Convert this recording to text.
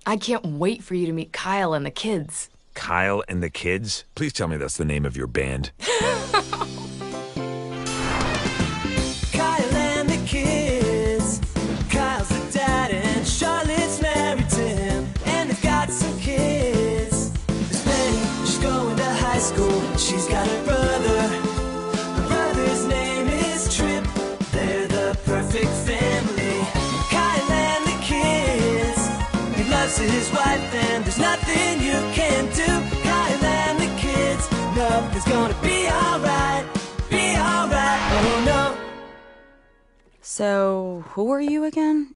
I can't wait for you to meet Kyle and the kids. Kyle and the Kids? Please tell me that's the name of your band. Kyle and the kids. Kyle's the dad and Charlotte's married to him. And they've got some kids. There's Betty, she's going to high school. She's got a brother. Her brother's name is Trip. They're the perfect family. Kyle and the kids. He loves his wife and there's nothing you can do. Kyle and the kids. Nothing's gonna be alright. Be alright. Oh no. So, who are you again?